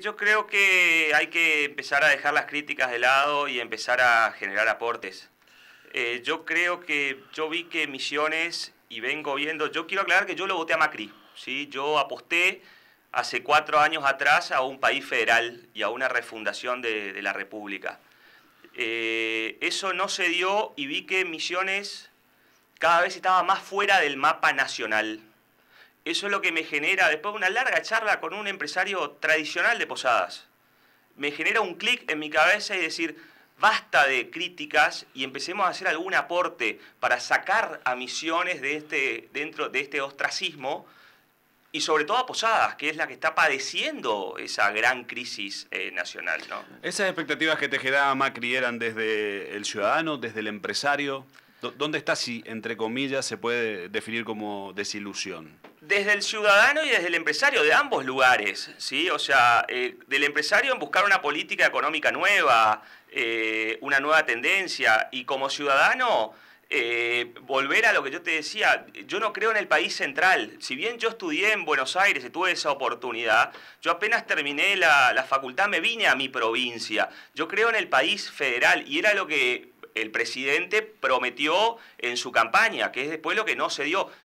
Yo creo que hay que empezar a dejar las críticas de lado y empezar a generar aportes. Yo creo que yo vi que Misiones, y vengo viendo, yo quiero aclarar que yo lo voté a Macri, ¿sí? Yo aposté hace 4 años atrás a un país federal y a una refundación de la República. Eso no se dio y vi que Misiones cada vez estaba más fuera del mapa nacional. Eso es lo que me genera, después de una larga charla con un empresario tradicional de Posadas, me genera un clic en mi cabeza y decir, basta de críticas y empecemos a hacer algún aporte para sacar a Misiones dentro de este ostracismo y sobre todo a Posadas, que es la que está padeciendo esa gran crisis nacional, ¿no? ¿Esas expectativas que te generaba Macri eran desde el ciudadano, desde el empresario? ¿Dónde está, si entre comillas se puede definir como desilusión? Desde el ciudadano y desde el empresario, de ambos lugares, ¿sí? O sea, del empresario en buscar una política económica nueva, una nueva tendencia, y como ciudadano volver a lo que yo te decía. Yo no creo en el país central. Si bien yo estudié en Buenos Aires y tuve esa oportunidad, yo apenas terminé la facultad me vine a mi provincia. Yo creo en el país federal y era lo que el presidente prometió en su campaña, que es después lo que no se dio.